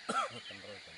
penerusan.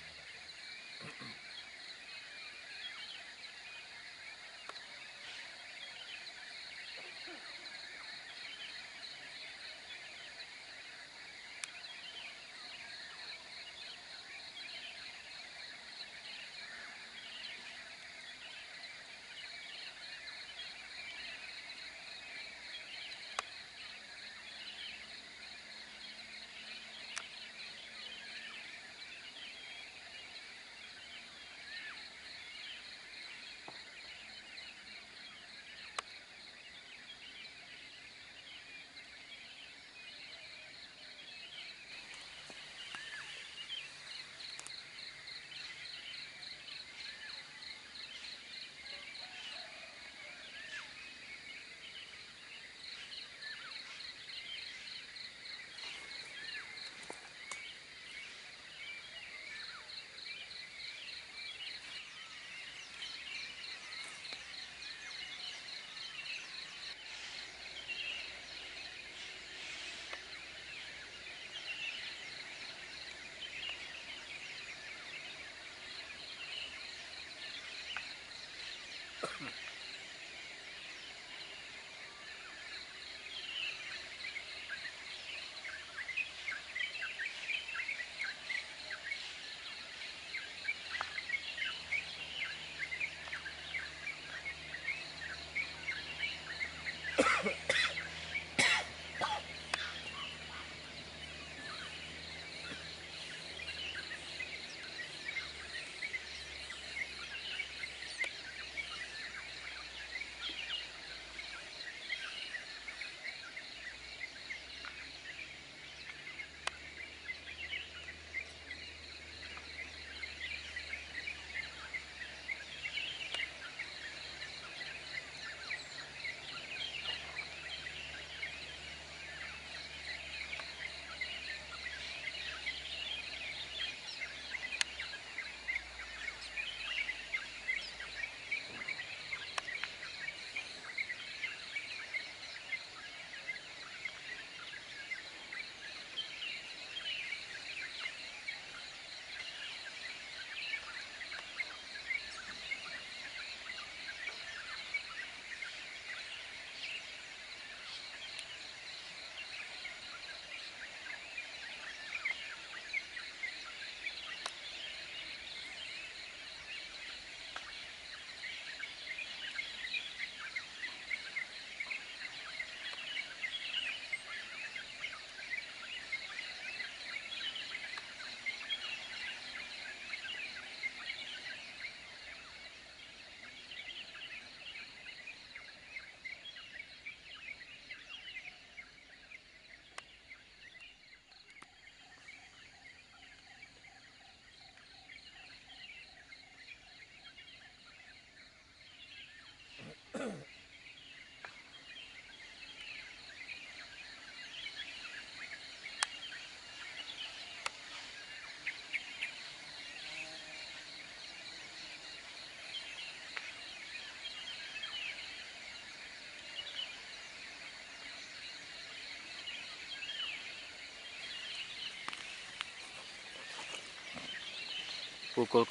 Pukul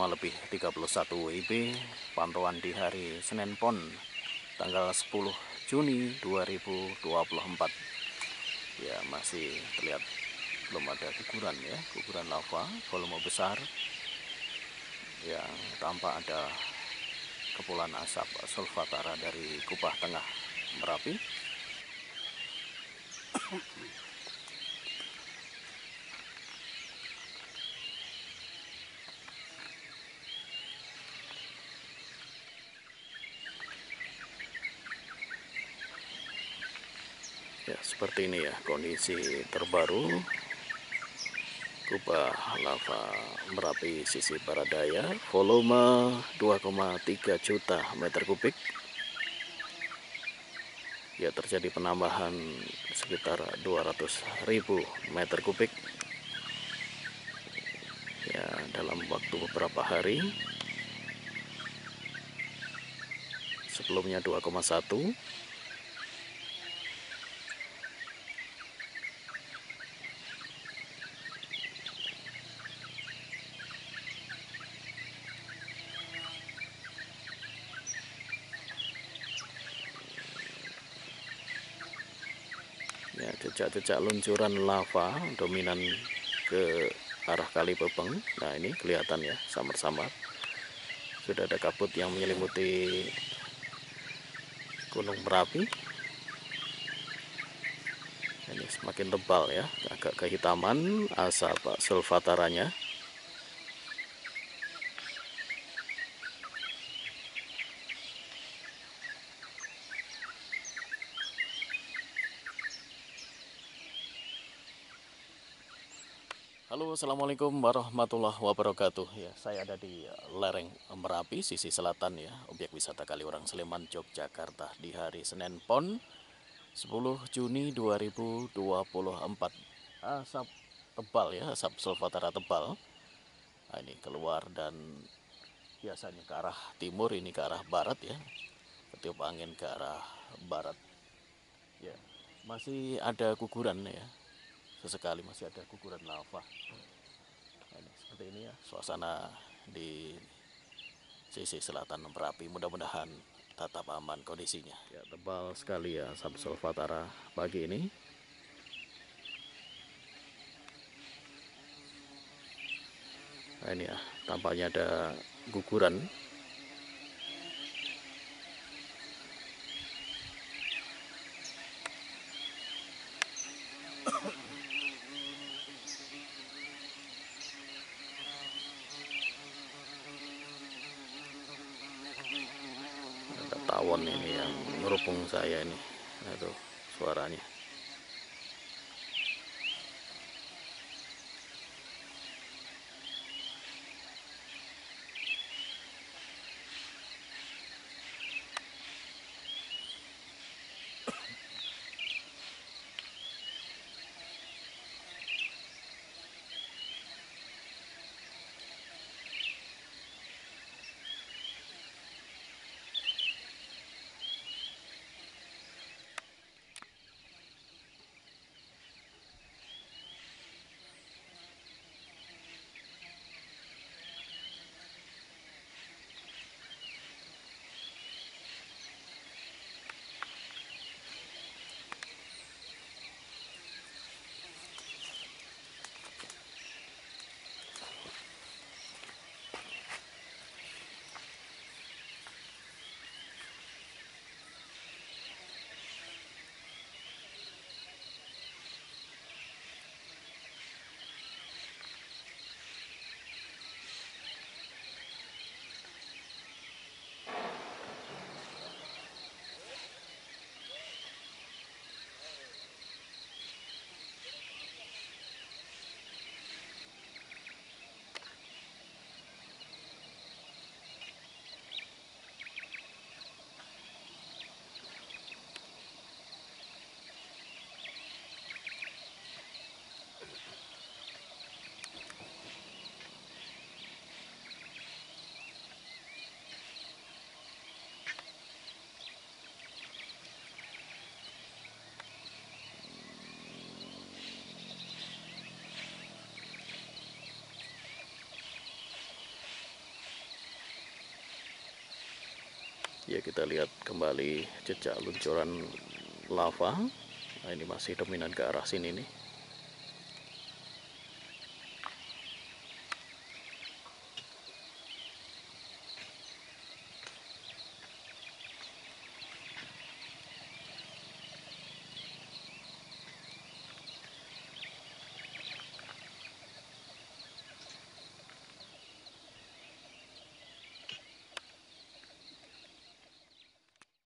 05.31 WIB, pantauan di hari Senin Pon, tanggal 10 Juni 2024. Ya, masih terlihat belum ada guguran ya, guguran lava volume besar. Yang tampak ada kepulan asap solvatara dari Kubah Tengah Merapi. Ya, seperti ini ya kondisi terbaru Kubah lava Merapi sisi barat daya, volume 2,3 juta meter kubik. Ya, terjadi penambahan sekitar 200.000 meter kubik ya dalam waktu beberapa hari. Sebelumnya 2,1. jejak-jejak luncuran lava dominan ke arah Kali Bebeng. Nah ini kelihatan ya, samar-samar sudah ada kabut yang menyelimuti Gunung Merapi. Ini semakin tebal ya, agak kehitaman asap sulfataranya. Halo, assalamualaikum warahmatullahi wabarakatuh. Ya, saya ada di lereng Merapi, sisi selatan ya, objek wisata Kaliurang, Sleman, Yogyakarta di hari Senin Pon 10 Juni 2024. Asap tebal ya, asap sulfatara tebal. Nah, ini keluar dan biasanya ke arah timur, ini ke arah barat ya. Ketiup angin ke arah barat. Ya, masih ada guguran ya. Sesekali masih ada guguran lava. Nah, ini seperti ini ya suasana di sisi selatan Merapi. Mudah-mudahan tetap aman kondisinya. Ya, tebal sekali ya asap sulfatara pagi ini. Nah, ini ya tampaknya ada guguran. Ada tawon ini yang ngerupung saya ini. Nah, itu suaranya. Ya, kita lihat kembali jejak luncuran lava. Nah, ini masih dominan ke arah sini nih.